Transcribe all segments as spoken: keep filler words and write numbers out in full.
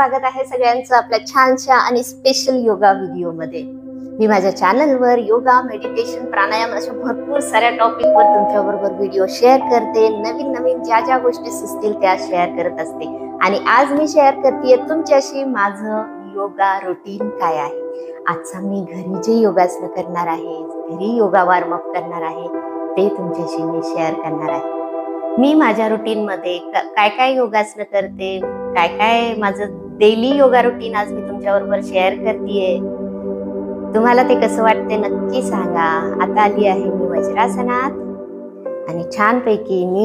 स्वागत आहे सगळ्यांचं आपल्या छानशा आणि स्पेशल योगा व्हिडिओ मध्ये। मी माझ्या चॅनलवर योगा, मेडिटेशन, प्राणायाम अशा भरपूर साऱ्या टॉपिकवर तुमच्याबरोबर व्हिडिओ शेअर करते। नवीन नवीन ज्या ज्या गोष्टी सुचतील त्या शेअर करत असते आणि आज मी शेअर करतेय तुमच्याशी माझं योगा रुटीन काय आहे। आजचा मी घरी जे योगासन करणार आहे, घरी योगा वॉर्म अप करणार आहे ते तुमच्याशी मी शेअर करणार आहे। मी माझ्या रुटीन मध्ये काय काय योगासन करते, काय काय माझं डेली योगा रुटीन आज मी तुमच्याबरोबर शेअर करतेय। तुम्हाला ते कसं वाटते नक्की सांगा। आता आली आहे मी वज्रासनात आणि छानपैकी मी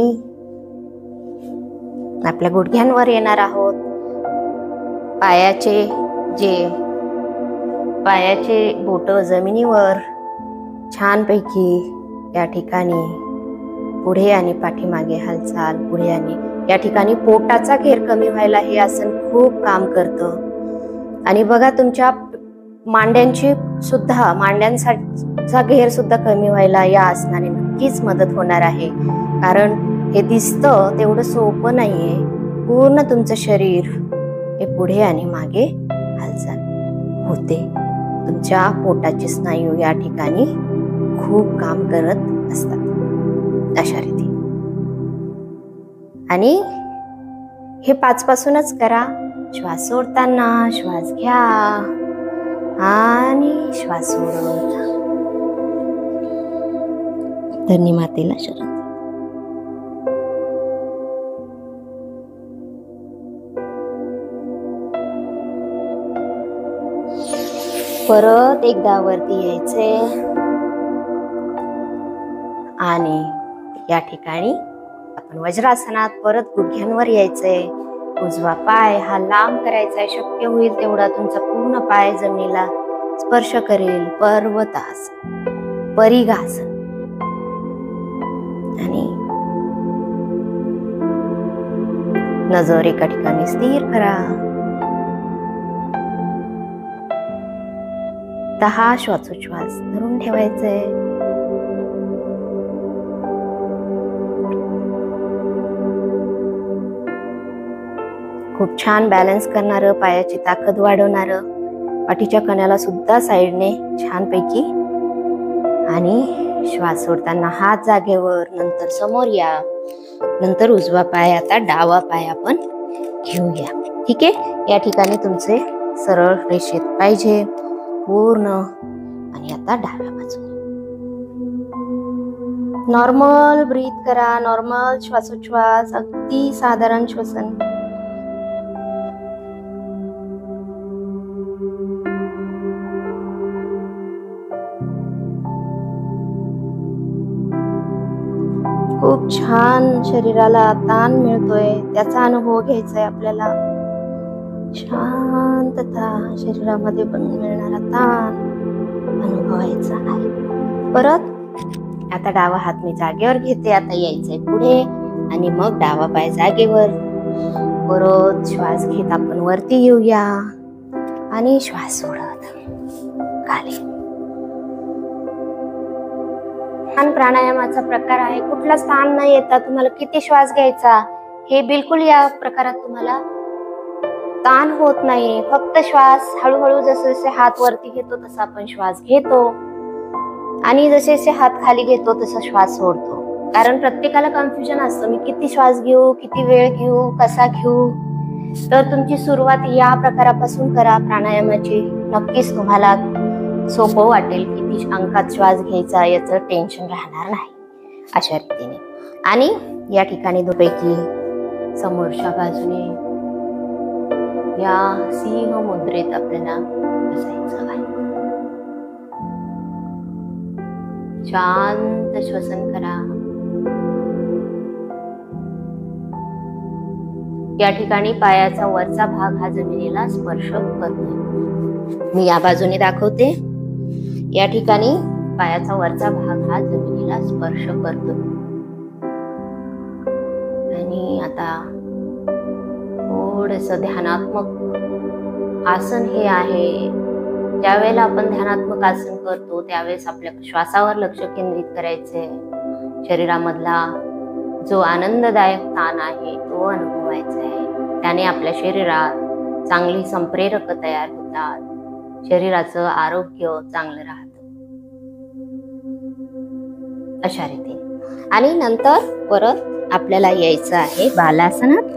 आपल्या गुडघ्यांवर येणार आहोत। पायाचे जे पायाचे बोट जमिनीवर छानपैकी या ठिकाणी पुढे आणि पाठीमागे हालचाल, पुढे आणि या ठिकाणी पोटाचा घेर कमी व्हायला हे आसन खूप काम करतं। आणि बघा तुमच्या मांड्यांची सुद्धा मांड्यांचा घेर सुद्धा कमी व्हायला या आसनाने नक्कीच मदत होणार आहे। कारण हे दिसतं तेवढं सोपं नाहीये। पूर्ण तुमचं शरीर हे पुढे आणि मागे हालचाल होते। तुमच्या पोटाचे स्नायू या ठिकाणी खूप काम करत असतात अशा रीती। आणि हे पाच पासूनच करा। श्वास सोडताना श्वास घ्या आणि श्वास सोडा। धन्य मातेला शरण। परत एकदा वरती यायचे आणि या ठिकाणी आपण वज्रासनात परत गुडघ्यांवर यायचंय। उजवा पाय हा लांब करायचा आहे, शक्य होईल तेवढा तुमचा पूर्ण पाय जमिनीला स्पर्श करेल। पर्वतासन, परिघासन। आणि नजर एका ठिकाणी स्थिर करा। दहा श्वासोच्छ्वास धरून ठेवायचे। खूप छान बॅलन्स करणारं, पायाची ताकद वाढवणारं, पाठीच्या कण्याला सुद्धा साईडने छानपैकी। आणि श्वास सोडताना हात जागेवर, नंतर समोर या, नंतर उजवा पाय, आता डावा पाय आपण घेऊया। ठीक आहे, या ठिकाणी तुमचे सरळ रेषेत पाहिजे पूर्ण। आणि आता डाव्या बाजूने नॉर्मल ब्रीथ करा, नॉर्मल श्वासोच्छ्वास, अगदी साधारण श्वसन। खूप छान शरीराला ताण मिळतोय त्याचा अनुभव घ्यायचा आहे आपल्याला। शांतता शरीरामध्ये पण मिळणारा ताण अनुभवायचा आहे। परत आता डावा हात मी जागेवर घेते। आता यायचंय पुढे आणि मग डावा पाय जागेवर। परत श्वास घेत आपण वरती येऊया आणि श्वास सोडत खाली। प्राणायामाचा प्रकार आहे, कुठला स्थान न येता तुम्हाला किती श्वास घ्यायचा हे बिलकुल या प्रकारात तुम्हाला ताण होत नाही। फक्त श्वास हळूहळू जसे जसे हात वरती घेतो तसा आपण श्वास घेतो आणि जसे जसे हात खाली घेतो तसा श्वास सोडतो। कारण प्रत्येकाला कन्फ्युजन असतं, मी किती श्वास घेऊ, किती वेळ घेऊ, कसा घेऊ। तर तुमची सुरुवात या प्रकारापासून करा प्राणायामाची। नक्कीच तुम्हाला सोपं वाटेल, किती अंकात श्वास घ्यायचा याचं टेन्शन राहणार नाही अशा रीतीने। आणि या ठिकाणी दोपैकी समोरच्या बाजूने या सिंह मुद्रेत आपल्याला बसायचं आहे। शांत श्वसन करा। या ठिकाणी पायाचा वरचा भाग हा जमिनीला स्पर्श करतो। मी या बाजूने दाखवते। या ठिकाणी पायाचा वरचा भाग हा जमिनीला स्पर्श करतो। आणि आता थोडंसं ध्यानात्मक आसन हे आहे। ज्यावेळेला आपण ध्यानात्मक आसन करतो त्यावेळेस आपल्या श्वासावर लक्ष केंद्रित करायचे। शरीरामधला जो आनंददायक ताण आहे तो अनुभवायचा आहे। त्याने आपल्या शरीरात चांगली संप्रेरक तयार होतात, शरीराचं आरोग्य चांगलं राहतं अशा रीतीने. आणि नंतर परत आपल्याला यायचं आहे बालासनात.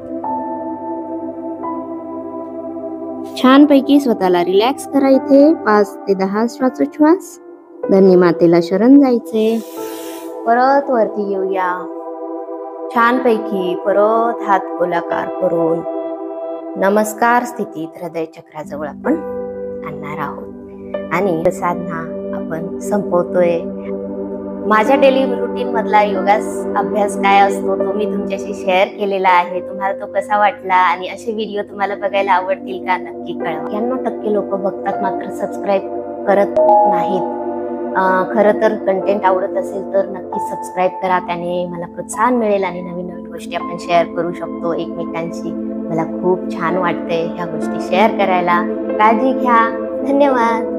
छानपैकी स्वतःला रिलॅक्स करा. इथे पाच ते दहा श्वासोच्छ्वास. धन्य मातेला शरण जायचे. परत वरती येऊया. छानपैकी परत हात गोलाकार करून नमस्कार स्थितीत हृदय चक्राजवळ आपण आणणार आहोत. आणि साधना आपण संपवतोय. माझ्या डेली रुटीन मधला योगा अभ्यास काय असतो तो मी तुमच्याशी शेअर केलेला आहे. तुम्हाला तो कसा वाटला आणि असे व्हिडिओ तुम्हाला बघायला आवडतील का नक्की कळवा. एक्क्याण्णव टक्के लोक बघतात मात्र सबस्क्राईब करत नाहीत. खरं तर कंटेंट आवडत असेल तर नक्की सबस्क्राईब करा. त्याने मला प्रोत्साहन मिळेल आणि नवीन नवीन गोष्टी आपण शेअर करू शकतो एकमेकांशी. मला खूप छान वाटतंय ह्या गोष्टी शेअर करायला. काळजी घ्या. धन्यवाद.